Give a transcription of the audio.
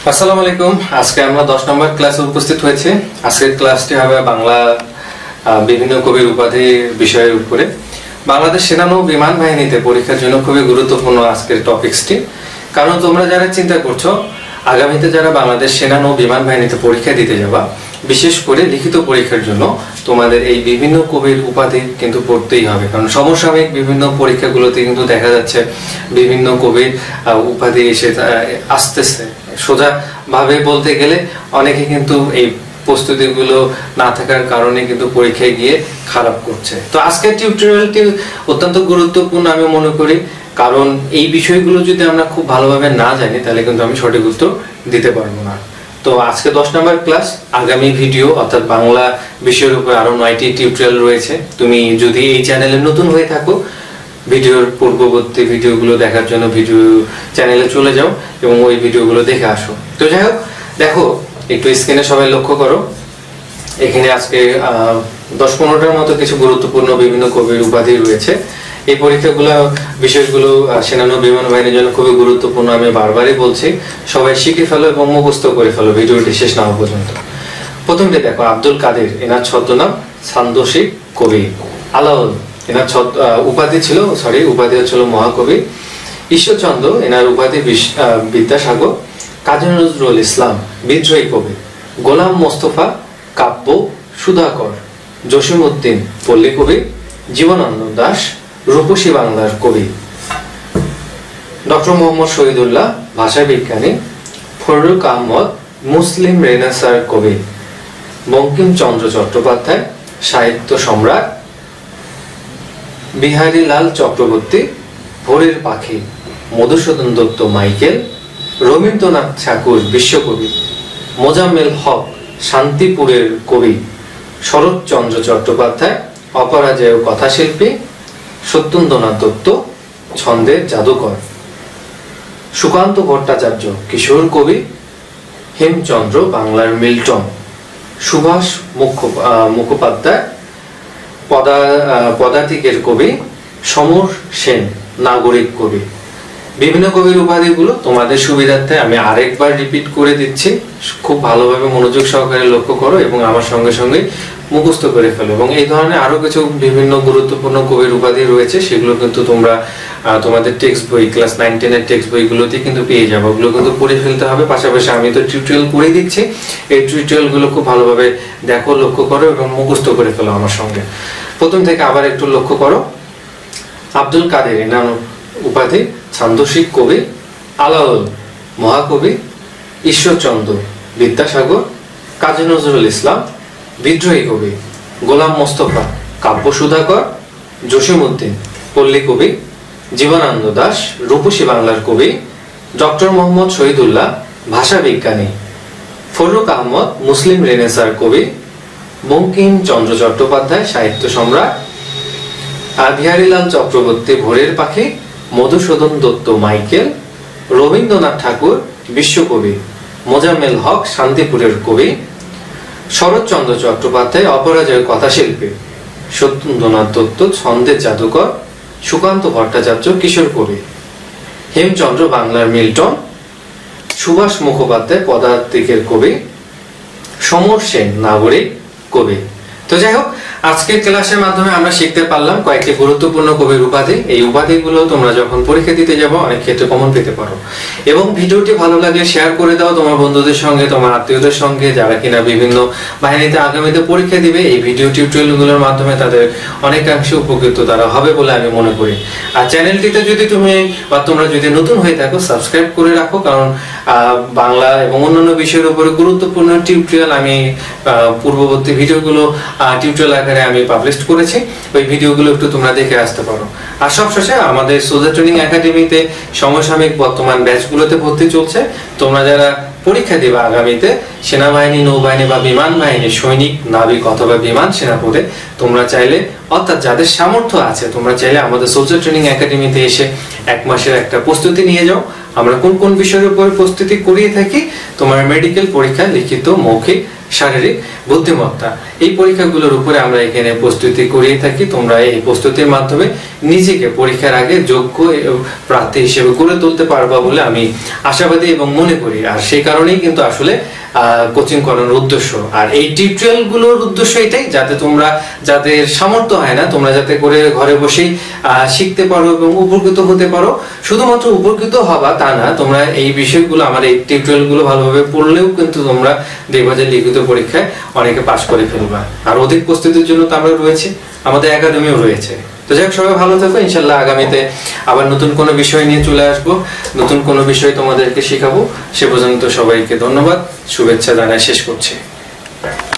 আসসালামু আলাইকুম। আজকে আমরা 10 নম্বর ক্লাসে উপস্থিত হয়েছে। আজকের ক্লাসটি হবে বাংলা বিভিন্ন কবির উপাধি বিষয়ের উপরে। বাংলাদেশ সেনানৌ বিমান বাহিনীতে পরীক্ষার জন্য খুবই গুরুত্বপূর্ণ আজকের টপিকসটি। কারণ তোমরা যারা চিন্তা করছো আগামীতে যারা বাংলাদেশ সেনানৌ বিমান বাহিনীতে পরীক্ষা দিতে যাবা, বিশেষ করে লিখিত পরীক্ষার জন্য তোমাদের এই বিভিন্ন কবির উপাধি কিন্তু পড়তেই হবে। কারণ সমসাময়িক বিভিন্ন পরীক্ষাগুলোতে কিন্তু দেখা যাচ্ছে বিভিন্ন কবির উপাধি এসে আসতেছে। সোজা ভাবে বলতে গেলে অনেকে কিন্তু এই প্রস্তুতিগুলো না থাকার কারণে কিন্তু পরীক্ষায় গিয়ে খারাপ করছে। তো আজকের টিউটোরিয়ালটি অত্যন্ত গুরুত্বপূর্ণ আমি মনে করি, কারণ এই বিষয়গুলো যদি আমরা খুব ভালোভাবে না জানি তাহলে কিন্তু আমি সঠিক উত্তর দিতে পারবো না। তো আজকে 10 নম্বর ক্লাস, আগামী ভিডিও অর্থাৎ বাংলা বিষয়ের উপর আরো 9টি টিউটোরিয়াল রয়েছে। তুমি যদি এই চ্যানেলে নতুন হয়ে থাকো, ভিডিওর পূর্ববর্তী ভিডিওগুলো দেখার জন্য ভিডিও চ্যানেলে চলে যাও এবং ওই ভিডিওগুলো দেখে আসো। তো যাই হোক, দেখো একটু স্ক্রিনে সবাই লক্ষ্য করো। এখানে আজকে 10-15টার মতো কিছু গুরুত্বপূর্ণ বিভিন্ন কবির উপাধি রয়েছে। এই পরীক্ষাগুলো বিষয়গুলো সেনানৌ বিমান বাহিনীর জন্য খুবই গুরুত্বপূর্ণ। আমি বারবারই বলছি, সবাই শিখে ফেলো এবং মুখস্থ করে ফেলো ভিডিওটি শেষ না হওয়া পর্যন্ত। প্রথমটি দেখো, আব্দুল কাদের, এনার ছদ্মনাম ছান্দসিক কবি। আলাউল, এনার উপাধি ছিল মহাকবি। ঈশ্বরচন্দ্র, এনার উপাধি বিদ্যাসাগর। কাজী নজরুল ইসলাম, বিদ্রোহী কবি। গোলাম মোস্তফা, কাব্য সুধাকর। জসিমউদ্দিন, পল্লী কবি। জীবনানন্দ দাশ, রূপসী বাংলার কবি। ডক্টর মোহাম্মদ শহীদুল্লাহ, ভাষা বিজ্ঞানী। ফররুখ আহমদ, মুসলিম রেনেসাঁর কবি। বঙ্কিমচন্দ্র চট্টোপাধ্যায়, সাহিত্য সম্রাট। বিহারীলাল চক্রবর্তী, ভোরের পাখি। মধুসূদন দত্ত, মাইকেল। রবীন্দ্রনাথ ঠাকুর, বিশ্বকবি। মোজাম্মেল হক, শান্তিপুরের কবি। শরৎচন্দ্র চট্টোপাধ্যায়, অপরাজেয় কথাশিল্পী। সত্যেন্দ্রনাথ দত্ত, ছন্দের জাদুকর। সুকান্ত ভট্টাচার্য, কিশোর কবি। হেমচন্দ্র, বাংলার মিল্টন। সুভাষ মুখোপাধ্যায়, পদাতিকের কবি। সমর সেন, নাগরিক কবি। বিভিন্ন কবির উপাধিগুলো তোমাদের সুবিধার্থে আমি আরেকবার রিপিট করে দিচ্ছি। খুব ভালোভাবে মনোযোগ সহকারে লক্ষ্য করো এবং আমার সঙ্গে সঙ্গে মুখস্থ করে ফেলো। এবং এই ধরনের আরো কিছু বিভিন্ন গুরুত্বপূর্ণ কবির উপাধি রয়েছে, সেগুলো কিন্তু তোমরা তোমাদের টেক্সট বই ক্লাস 9-10 এর টেক্সট বইগুলোতে কিন্তু পেয়ে যাবে। ওগুলো কিন্তু পড়ে ফেলতে হবে। পাশাপাশি আমি তো টিউটোরিয়াল করে দিচ্ছি, এই টিউটোরিয়াল গুলো খুব ভালোভাবে দেখো, লক্ষ্য করো এবং মুখস্থ করে ফেলো আমার সঙ্গে। প্রথম থেকে আবার একটু লক্ষ্য করো। আব্দুল কাদের, এনার উপাধি ছান্দসিক কবি। আলাউল, মহাকবি। ঈশ্বরচন্দ্র, বিদ্যাসাগর। কাজী নজরুল ইসলাম, বিদ্রোহী কবি। গোলাম মোস্তফা, কাব্য সুধাকর। জসিমউদ্দিন, পল্লী কবি। জীবনানন্দ দাশ, রূপসী বাংলার কবি। ডক্টর মোহাম্মদ শহীদুল্লাহ, ভাষা বিজ্ঞানী। ফররুখ আহমদ, মুসলিম রেনেসাঁর কবি। বঙ্কিমচন্দ্র চট্টোপাধ্যায়, সাহিত্য সম্রাট। বিহারীলাল চক্রবর্তী, ভোরের পাখি। মধুসূদন দত্ত, মাইকেল। রবীন্দ্রনাথ ঠাকুর, বিশ্বকবি। মোজাম্মেল হক, শান্তিপুরের কবি। শরৎচন্দ্র চট্টোপাধ্যায়, অপরাজেয় কথাশিল্পী। সত্যেন্দ্রনাথ দত্ত, ছন্দের জাদুকর। সুকান্ত ভট্টাচার্য, কিশোর কবি। হেমচন্দ্র, বাংলার মিল্টন। সুভাষ মুখোপাধ্যায়, পদাতিকের কবি। সমর সেন, নাগরিক কবি। তো যাই হোক, আজকের ক্লাসের মাধ্যমে আমরা শিখতে পারলাম কয়েকটি গুরুত্বপূর্ণ কবির উপাধি। এই উপাধিগুলো তোমরা যখন পরীক্ষা দিতে যাবো অনেক ক্ষেত্রে কমন পেতে পারো। এবং ভিডিওটি ভালো লাগলে শেয়ার করে দাও তোমার বন্ধুদের সঙ্গে, তোমার আত্মীয়দের সঙ্গে, যারা কিনা বিভিন্ন বাহিনীতে আগামীতে পরীক্ষা দিবে। এই ভিডিও টিউটোরিয়ালগুলোর মাধ্যমে তাদের অনেকাংশে উপকৃত তারা হবে বলে আমি মনে করি। আর চ্যানেলটিতে যদি তোমরা যদি নতুন হয়ে থাকো, সাবস্ক্রাইব করে রাখো, কারণ বাংলা এবং অন্যান্য বিষয়ের উপরে গুরুত্বপূর্ণ টিউটোরিয়াল আমি পূর্ববর্তী ভিডিওগুলো টিউটোরিয়াল আকারে আমি পাবলিশ করেছি। ওই ভিডিওগুলো একটু তোমরা দেখে আসতে পারো। আর সবশেষে আমাদের সোলজার ট্রেনিং একাডেমিতে সমসাময়িক বর্তমান ব্যাচগুলোতে ভর্তি চলছে। তোমরা যারা পরীক্ষা দিবা আগামীতে সেনাবাহিনী, নৌবাহিনী বা বিমান বাহিনী, সৈনিক, নাবিক অথবা বিমান সেনা পদে, তোমরা চাইলে অর্থাৎ যাদের সামর্থ্য আছে তোমরা চাইলে আমাদের সোলজার ট্রেনিং একাডেমিতে এসে 1 মাসের একটা প্রস্তুতি নিয়ে যাও। আমরা কোন কোন বিষয়ের উপর প্রস্তুতি করিয়ে থাকি তোমার মেডিকেল পরীক্ষা, লিখিত, মৌখিক, শারীরিক বুদ্ধিমত্তা, এই পরীক্ষাগুলোর উপরে আমরা এখানে প্রস্তুতি করিয়ে থাকি। তোমরা এই প্রস্তুতির মাধ্যমে নিজেকে পরীক্ষার আগে যোগ্য প্রার্থী হিসেবে গড়ে তুলতে পারবা বলে আমি আশাবাদী এবং মনে করি। আর সেই কারণেই কিন্তু আসলে কোচিং করানোর উদ্দেশ্য। আর এই টিউটোরিয়াল গুলোর উদ্দেশ্য এটাই, যাতে তোমরা যাদের সামর্থ্য হয় না, তোমরা যাতে করে ঘরে বসেই শিখতে পারো এবং উপকৃত হতে পারো। শুধুমাত্র উপকৃত হবা তা না, তোমরা এই বিষয়গুলো, আমার এই টিউটোরিয়াল গুলো ভালোভাবে পড়লেও কিন্তু তোমরা দেখবা যে লিখিত পরীক্ষায় অনেকে পাস করে ফেলবা। আর অধিক প্রস্তুতির জন্য তো আমরা রয়েছে, আমাদের একাডেমিও রয়েছে। তো যাই হোক, সবাই ভালো থাকো। ইনশাল্লাহ আগামীতে আবার নতুন কোনো বিষয় নিয়ে চলে আসবো, নতুন কোনো বিষয় তোমাদেরকে শেখাবো। সে পর্যন্ত সবাইকে ধন্যবাদ, শুভেচ্ছা জানাই শেষ করছি।